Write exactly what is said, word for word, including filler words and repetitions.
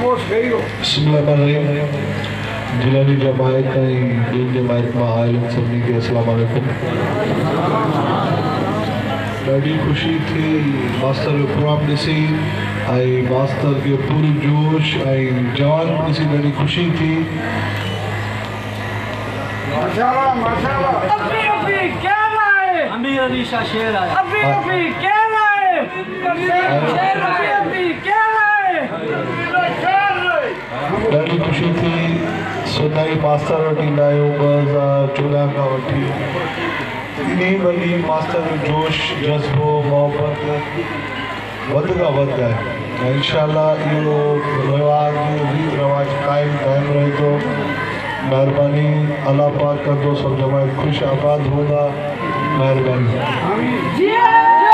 बिस्मिल्लाहिर्रहमानिर्रहीम। जेलनी जमायत दीन जमायत में आयल सभी के अस्सलाम वालेकुम। ॾाढी ख़ुशी थी मास्टर जो प्रोग्राम ॾिसी ऐं मास्टर के पूरी जोश ऐं जवान ॾिसी ॾाढी ख़ुशी थी। माशाअल्लाह माशाअल्लाह। अभी अभी क्या लाए? अमीर अली शाह शेर आया। अभी अभी क्या लाए? शेर अभी अभी क्या लाए? ॾाढी ख़ुशी थी। सुनाई मास्टर वटि ईंदा आहियूं ॿ हज़ार चोॾहं खां वठी। इन वॾी मास्टर जो जोश जज़्बो मोहबत वध खां वधि आहे ऐं इंशाअल्लाह इहो रिवाज रीत रवाज क़ाइमु क़ाइमु रहे थो। महिरबानी अल्लाह पाक कंदो, सब जमायत ख़ुशि आबाद हूंदा। महिरबानी।